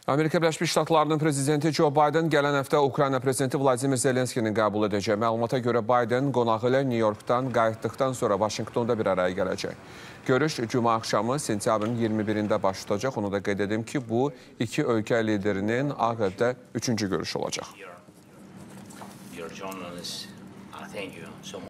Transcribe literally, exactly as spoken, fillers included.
Amerika Birləşmiş Ştatlarının prezidenti Joe Biden gələn həftə Ukrayna prezidenti Vladimir Zelenskini qəbul edəcək. Məlumata görə Biden qonağı ilə New Yorkdan qayıtdıqdan sonra Vaşinqtonda bir araya gələcək. Görüş cümə axşamı sentyabrın iyirmi birində baş tutacaq. Onu da qeyd edim ki, bu iki ölkə liderinin Ağ Evdə üçüncü görüşü olacaq.